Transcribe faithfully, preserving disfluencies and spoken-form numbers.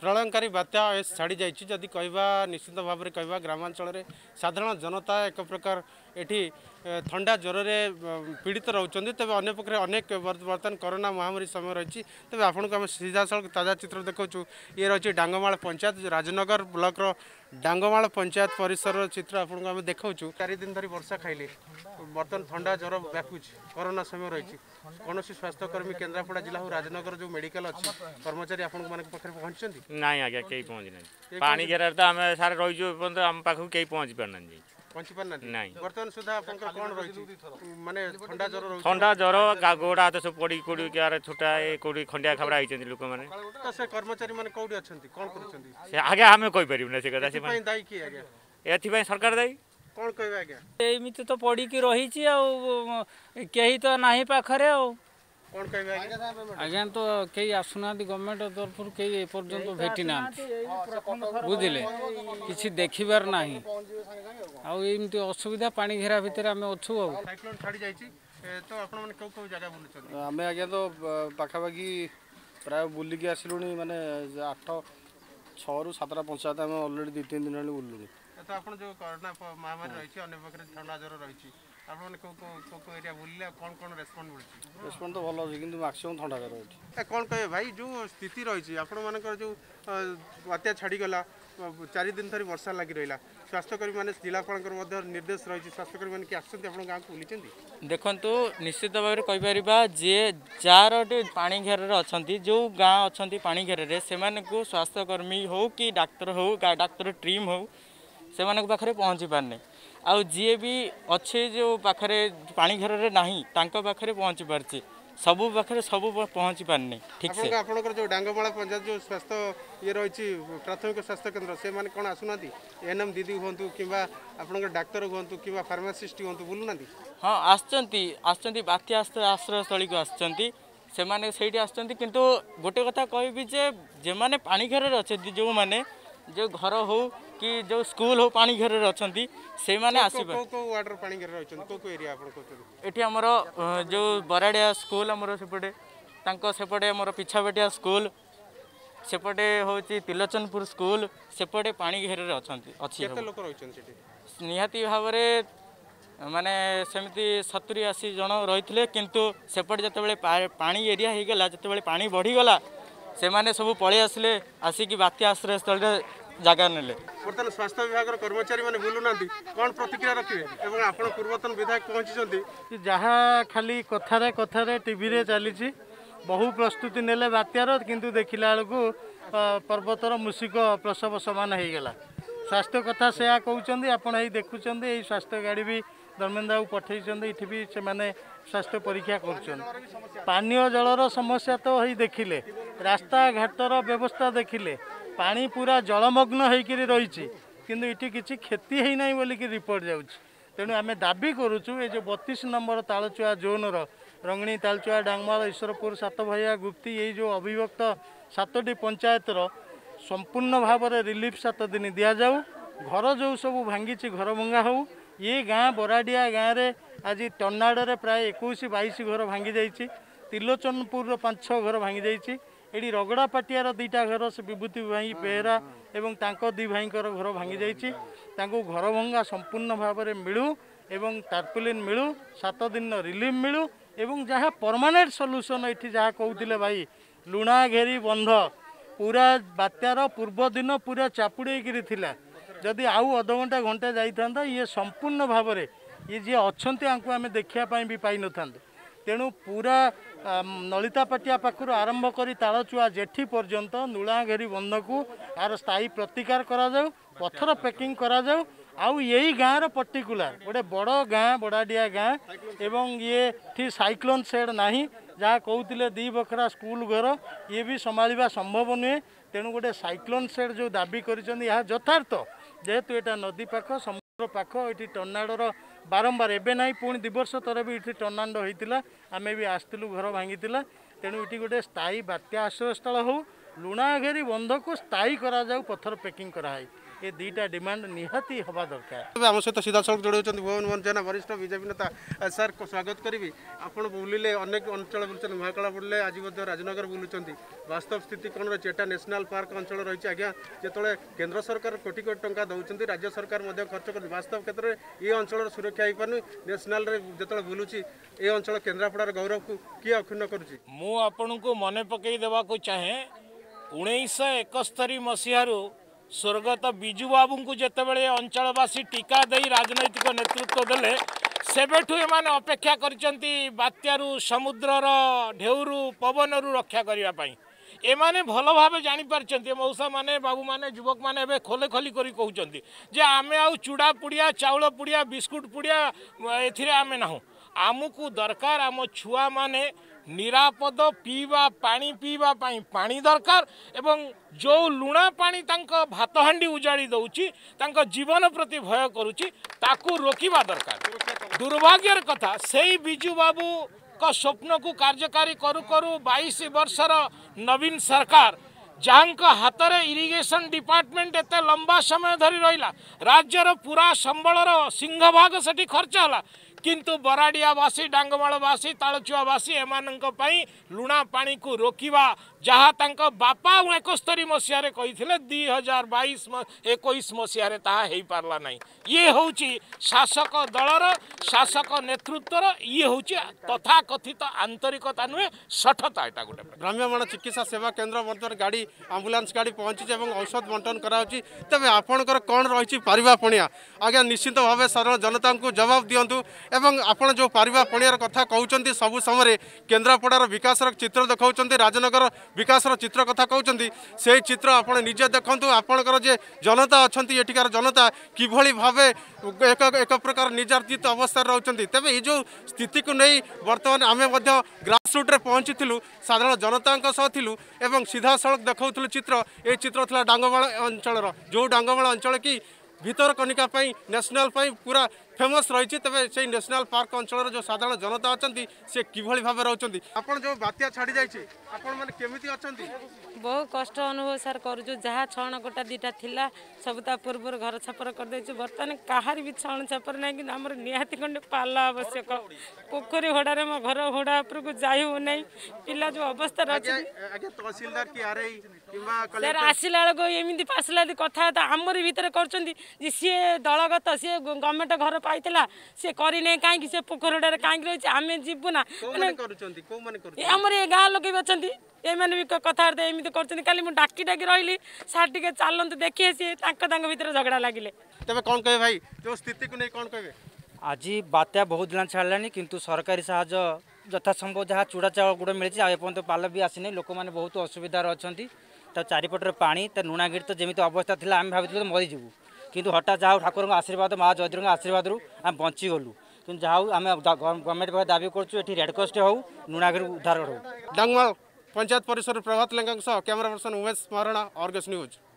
प्रलयकारी बात्या छाड़ी जाइए जदि कहवा निश्चित भाव में कहवा ग्रामांचल साधारण जनता एक प्रकार एठी ठंडा ज्वर पीड़ित रोचे तेज अने पक्ष अनेक बर्तमान कोरोना महामारी समय रही तेज आपन को आम सीधा सड़क ताजा चित्र देखु ये रही डांगमाल पंचायत राजनगर ब्लॉक डांगमाल पंचायत परिसर चित्र आपको आम देखा चार दिन धरी वर्षा खाइले बर्तमान ठंडा ज्वर व्यापुच कोरोना समय रही कौन स्वास्थ्यकर्मी केन्द्रापड़ा जिला हो राजनगर जो मेडिकल अच्छी कर्मचारी आपण पाखे पहुंची ना आज्ञा कहीं पहुँची ना पानी घेर तो आम सारे रही आम पाखक कहीं पहुँची पारना पहुंची पारना ना बर्तमान सुधा कौन रही माने ठंडा ज्वर ठंडा ज्वर गोड़ा हाथ सब पड़ी कोड़ी क्या छोटा कोड़ी खंडिया खबरा होती लोक मैंने तो से कर्मचारी मैंने कौटी अच्छा कौन कर आगे आम कहीपर से कथा दायी किए आज्ञा एथपाई सरकार दायी कौन कह आज्ञा एमती तो पड़ी रही कहीं तो ना पाखे आ कौन कह आज्ञा तो कई आसुना गवर्नमेंट तरफ कई एपर्यंत भेटी ना बुझे कि देखिबार ना आमती असुविधा पानी घेरा भितर आम अच्छु तो आम आज्ञा तो पाखापाखि प्राय बुलिकी आसलु माने आठ छू सातटा पंचायत आम अलरेडी दुई तीन दिन बुलुनी तो आप जो कोरोना महामारी रही है अनेक ठंडा ज्वर रही एरिया बुलिले कौन कौन रेस्पॉन्ड मिली रेस्पॉन्ड तो भल अच्छे कि मैक्सिमम ठंडा ज्वर अच्छी कौन कहे भाई जो स्थिति रही आपण मानकर जो बात्या छाड़ीगला चार दिन धरी वर्षा लगी रहा स्वास्थ्यकर्मी मैंने जिलापाल निर्देश रही स्वास्थ्यकर्मी मैंने आसुँच आप गाँव को बुली देखु निश्चित भाव में कहीपर जी जार पानी घेर अच्छा जो गाँ अच्छा पानी घेर से स्वास्थ्यकर्मी हो कि डाक्तर हो डाक्तर टीम हो से पाखे पहुँची पारने आउ जी भी अच्छे जो पाखे पानी घेर ना पाखे पहुँची पार्चे सबू पाखे सब पहुँची पारने ठीक से आपंकर जो डांगमाला पंचायत जो स्वास्थ्य ये रही प्राथमिक स्वास्थ्य केन्द्र से माने कौन आसुना एएनएम दीदी हूँ कि आप डाक्तर हूँ कि फार्मासीस्ट हूँ बुलूना हाँ आसती बात्या आश्रयस्थली को आसती से किंतु गोटे कथा कहबी जे जे माने पानी घेर अच्छे जो माने जो घर हो कि जो स्कूल हो पानी घेर अच्छा से माने आसीबा वाटर पानी घेर रही को को एरिया आपण कहते एठी हमर जो बराडिया स्कूल हमर सेपटे तांको सेपटे हमर पिछाबेटिया स्कूल सेपटे होची तिलोचनपुर स्कूल सेपटे पानी घेर अच्छी अच्छी केते लोक रही सेठी निहाती भाव में माने सेमती सत्तरी अस्सी जन रही किंतु सेपटे जतबेले पानी एरिया हो गला जतबेले पानी बढ़ीगला से माने सब पलि आसिले आसिकी बात्या आश्रय स्थल जगह नेले बर्तमान स्वास्थ्य विभाग कर्मचारी मैंने बुलूना कौन प्रतिक्रिया रखिए एवं आपण पूर्वतन विधायक पहुंची जहाँ खाली कथारे कथारे टीवी रे चली बहु प्रस्तुति नेले बात्यार किंतु देखिला बेलू पर्वतर मूषिक प्रसव समान हो गला स्वास्थ्य कथा से कहते आपड़ यही देखुं यही स्वास्थ्य गाड़ी भी धर्मेन्द्र बाबू पठे ये भी से स्वास्थ्य परीक्षा कर पानीय जलर समस्या तो ही देखिले रास्ता घाटर व्यवस्था देखिले पानी पूरा जलमग्न होकर रही किंतु इटी किसी क्षति है ना बोलिकी रिपोर्ट जाऊँ तेणु आम दाबी करुचु ये जो बतीस नंबर तालचुआ जोनर रंगणी तालचुआ डांगमाल ईश्वरपुर सातभैया गुप्ती ये जो अविभक्त सातटी पंचायतर संपूर्ण भाव में रिलीफ सात दिन दि जाऊ घर जो सब भांगी घर भंगा हो ये गाँ बराडिया गाँव में आज टर्नाडो प्राय इक्कीस बाईस घर भांगी जाइए तिलोचनपुर पांच छः घर भांगी जाइए ये रगड़ा पाटियार दुईटा घर से विभूति भाई बेहरा एवं तांको दी भाई घर भांगी जाइए घर भंगा संपूर्ण भाव में मिलू एवं टार्पुलिन मिलू सात दिन रिलीफ मिलू एवं जहाँ परमानेंट सॉल्यूशन ये जहाँ कहते भाई लुणा घेरी बंध पूरा बात्यार पूर्व दिन पूरा चापुड़ी थिला जदि आउ अध घंटा घंटे जाता ये संपूर्ण भाव में ये जी अच्छा आम देखापी भी पाई न था तेणु पूरा नलिता पाटिया पाखर आरंभ कर तालचुआ जेठी पर्यंत नुलाघेरी बंध को यार स्थायी प्रतिकार करा जाऊ पत्थर पैकिंग करा जाऊ आउ यही गाँव पर्टिकुलर गोटे बड़ गाँ बड़ाडिया गाँ एवं ये ठी साइक्लोन सेड नहीं जहाँ कहते दी बखरा स्कूल घर ये भी संभालवा संभव नुहे तेणु गोटे साइक्लोन सेड जो दाबी कर यथार्थ जेहेतु यहाँ नदी पाख समुद्र पाख ये टर्नाडोर बारंबार एवं ना पुणी दु वर्ष तर भी ये टर्नाडो होता आम भी आसलु घर भांगी तेणु ये गोटे स्थायी बात्या आश्रयस्थल हो लुणा घेरी बंध को स्थायी करा जाऊ पत्थर पैकिंग कराई ये दुईटा डिमांड निहाती हवा दरकार। तेज आम सहित सीधा सड़क जोड़ी भुवन मोहन जेना वरिष्ठ बीजेपी नेता सर को स्वागत करी। आपड़ बुलिले अनेक अंचल बुलूँ महाकाला बुलिले आज राजनगर बुलूँ वास्तव स्थिति कौन रही एटा नेशनल पार्क अंचल रही आज्ञा जो केन्द्र सरकार कोटी कोटी टंका दौरान राज्य सरकार खर्च कर वास्तव क्षेत्र में ये अंचल सुरक्षा हो पार नेशनल जो बुलूची ये अंचल केन्द्रापड़ार गौरव को किए अक्षुण्ण करुच्ची। मुझे मन पकई देवा चाहे उन्नीस एकस्तरी मसीह स्वर्गत बिजु बाबू को जितेबाला अंचलवासी टीका दे राजनैतिक नेतृत्व देले सेबेठू एमाने अपेक्षा करिसेंती बात्यारू समुद्रर ढेउरू पवनरू रक्षा करने एमाने भल भाव जानी पारछंती मौसा माने बाबू माने युवक माने एबे खोले खोली करी कहउचंती जे आमे आउ चूड़ा पुड़िया चाउल पुड़िया बिस्कुट पुड़िया एथिरे आमे नाहु आमको दरकार आम छुआ माने निरापद पीवा पानी पीवा पाई पानी दरकार एवं जो लुणा पानी तांको भात हांडी उजाड़ी दउची तांको जीवन प्रति भय करुची ताकू रोकिबा दरकार। दुर्भाग्यर कथा सेई बिजू बाबू को स्वप्न को कार्यकारी करू करू बाईस वर्षर नवीन सरकार जहाँ हाथ में इरिगेशन डिपार्टमेंट एत लंबा समय धरी रहा राज्यर पूरा संबलर सिंहभाग से खर्च है किंतु बराड़ियावासी डांगमालवासी तालचुआवासी एमानंक पई लुणा पानी को रोकिबा जहाँ तांको बापा एकस्तरी मसीह कही दुई हजार बैश एक मसीह ताहा हो पारला नहीं। ये होची शासक दलर शासक नेतृत्वर ये होची तथाकथित आंतरिकता नुहे सठता एटा गोटे भ्राम्यमाण चिकित्सा सेवा केन्द्र बर्तमान गाड़ी आम्बुलांस गाड़ी पहुंची और औषध बंटन कराऊँगी तेज आपणकर कौन रही पारिबा पणिया आज्ञा निश्चित भाव साधारण जनता को जवाब दिंतु एवं आपण जो पारिबा पणियार कथा कहते सबु समय केन्द्रापड़ार विकास चित्र देखा राजनगर विकास चित्र कथा कहते से चित्र आप निजे देखु आपणकर जे जनता अच्छा एठिकार जनता किभली भाव एक एक प्रकार निर्यातित अवस्था रोचे तेज ये जो स्थिति को नहीं बर्तमान आम ग्रास रूट्रे पहुँची साधारण जनता सह थिलु एवं सीधा सड़क देखा चित्र ये चित्र था डांगमाल अंचल जो डांगमाल अंचल कि भितरकनिका नेशनल पूरा फेमस रही तेज से नेशनल पार्क अंचल जो साधारण जनता अच्छा सी किभली भाव रोचे आपड़ जो बात्या छाड़ी जाइए आपण मैंने केमिति अच्छा बहुत कष्ट अनुभव सार करूँ जहाँ छण गोटा दीटा थिला सब ता पूर्व घर छपर कर देछु बर्तमान कहार भी छण छपर ना कि आमर निहाती खंडे पाला आवश्यक पोखरी होड़े मो घर होड़ा उपर को जाई हो नहीं पिला जो अवस्था रही तहसीलदार की आरआई सर आसला बेलू एमती आसला कथा आमर भितर कर सी दलगत सी गवर्नमेंट घर पाइला सी करने कहीं से पोखर कहीं रही आम जीवु ना आमर ये गाँ लोग अच्छा ये मैंने भी कथबार्ता एमती कर डाकी डाकी रही सार टे चलते देखिए सी भर झगड़ा लगे तेज कौन कहे भाई जो स्थिति को नहीं कौन कहे आज बात्या बहुत दिन छाड़लानी किंतु सरकारी साहाय्य यथासंभव जहाँ चूड़ा चाउल गुड़ मिली आपर्त पाल भी आसनी लोक मैंने बहुत असुविधार अच्छा चारिपटर पानी लुणागिरी तो जमी अवस्था थी आम भाई मरीजु किंतु हठात जहाँ ठाकुर आशीर्वाद माँ जयद्री आशीर्वाद आम बचीगलु कि जहाँ आम गवर्नमेंट दाबी करूँ रेडक्रस हो लुणागिरी उद्धार हो। डांगमाल पंचायत परिसर Prabhat Lenka camera person Umesh Maharana Argus news.